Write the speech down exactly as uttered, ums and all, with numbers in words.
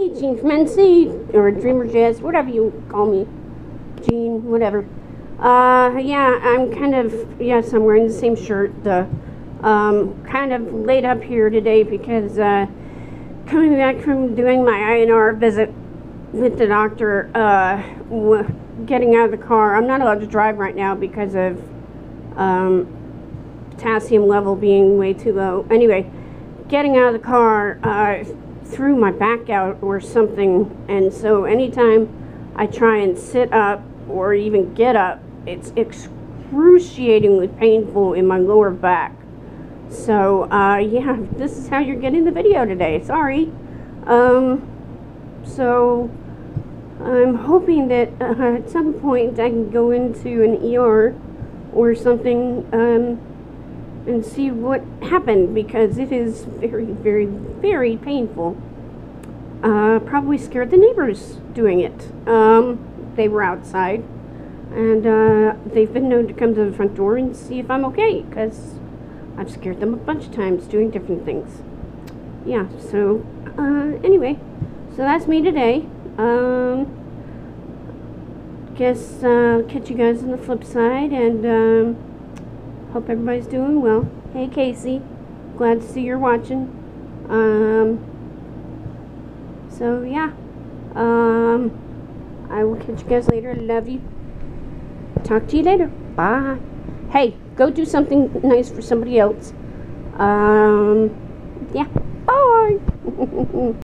Hey, Gene from N C, or Dreamer Jazz, whatever you call me. Gene, whatever. Uh, yeah, I'm kind of, yes, I'm wearing the same shirt. The, um, kind of laid up here today because, uh, coming back from doing my I N R visit with the doctor, uh, w getting out of the car. I'm not allowed to drive right now because of, um, potassium level being way too low. Anyway, getting out of the car, uh, threw my back out or something, and so anytime I try and sit up or even get up, it's excruciatingly painful in my lower back. So uh, yeah, this is how you're getting the video today. Sorry. Um, so I'm hoping that uh, at some point I can go into an E R or something um, and see what happened, because it is very, very, very painful. Uh, probably scared the neighbors doing it. Um, they were outside, and uh, they've been known to come to the front door and see if I'm okay, because I've scared them a bunch of times doing different things. Yeah, so, uh, anyway, so that's me today. Um, guess uh, I'll catch you guys on the flip side, and um, hope everybody's doing well. Hey, Casey. Glad to see you're watching. Um, so, yeah. Um, I will catch you guys later. Love you. Talk to you later. Bye. Hey, go do something nice for somebody else. Um, yeah. Bye.